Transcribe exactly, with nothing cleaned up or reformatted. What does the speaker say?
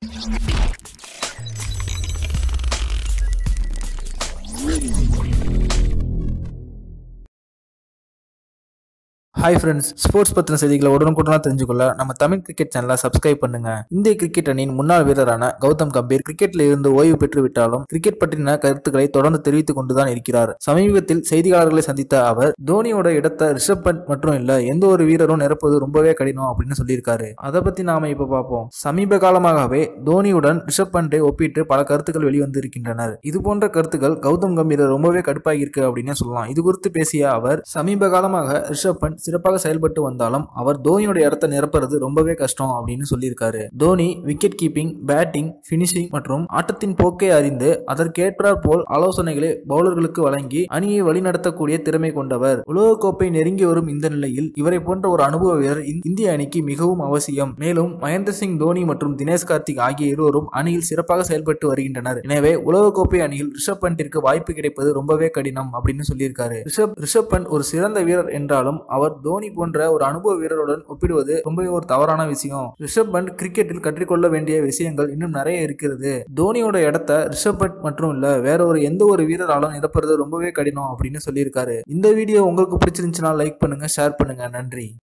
Hi friends, sports பற்றின செய்திகளை உடனுக்குடனாக தெரிஞ்சுக்கொள்ள நம்ம தமிழ் கிரிக்கெட் சேனலை சப்ஸ்கிரைப் பண்ணுங்க. இந்திய கிரிக்கெட் அணியின் முன்னாள் வீரரான கௌதம் கம்பீர் கிரிக்கெட்டில் இருந்து ஓய்வு பெற்று விட்டாலும் கிரிக்கெட் பற்றின கருத்துக்களை தொடர்ந்து தெரிவித்துக் கொண்டுதான் இருக்கிறார். சமீபத்தில் செய்தியாளர்களை சந்தித்த அவர் தோனியோட இடத்தை ரிஷப் பண்ட் மற்றும் இல்ல எந்த ஒரு வீரரும் நிரப்புவது ரொம்பவே கடினம் அப்படின்னு சொல்லியிருக்காரு. அதை பத்தி நாம இப்ப பார்ப்போம். சமீப காலமாகவே தோனியுடன் ரிஷப் பண்டை ஒப்பிட்டு பல கருத்துக்கள் வெளிவந்து இருக்கின்றனர். இது போன்ற கருத்துக்கள் கௌதம் கம்பீர் ரொம்பவே கடுப்பாகி இருக்கு அப்படின்னு சொல்லலாம். இது குறித்து பேசிய அவர், சமீப காலமாக ரிஷப் பண்ட் சிறப்பாக செயல்பட்டு வந்தாலும் அவர் தோனியோட இடத்தை நிரப்புறது ரொம்பவே கஷ்டம் அப்படின்னு சொல்லியிருக்காரு. Dhoni wicket keeping, batting, finishing மற்றும் ஆட்டத்தின் போக்கை அறிந்து அதற்கேற்றாற் போல் ஆலோசனைகளை பவுலர்களுக்கு வழங்கி அணியை வழிநடத்தக்கூடிய திறமை கொண்டவர். உலகக்கோப்பை நெருங்கி வரும் இந்த நிலையில் இவரை போன்ற ஒரு அனுபவ வீரர் இந்திய அணிக்கு மிகவும் அவசியம். மேலும் மகேந்திர சிங் தோனி மற்றும் தினேஷ் கார்த்திக் ஆகிய இருவரும் அணியில் சிறப்பாக செயல்பட்டு வருகின்றனர். எனவே உலகக்கோப்பை அணியில் ரிஷப் பண்டிற்கு வாய்ப்பு கிடைப்பது ரொம்பவே கடினம் அப்படின்னு சொல்லியிருக்காரு. ரிஷப் ரிஷப் பண்ட் ஒரு சிறந்த வீரர் என்றாலும் அவர் தோனி போன்ற ஒரு அனுபவ வீரருடன் ஒப்பிடுவது ரொம்பவே ஒரு தவறான விஷயம். ரிஷப் பண்ட் கிரிக்கெட்டில் கற்றுக்கொள்ள வேண்டிய விஷயங்கள் இன்னும் நிறைய இருக்கிறது. தோனியோட இடத்தை ரிஷப் பண்ட் மற்றும் இல்ல வேற ஒரு எந்த ஒரு வீரராலும் நிரப்புறது ரொம்பவே கடினம் அப்படின்னு சொல்லியிருக்காரு. இந்த வீடியோ உங்களுக்கு பிடிச்சிருந்துச்சுன்னா லைக் பண்ணுங்க, ஷேர் பண்ணுங்க. நன்றி.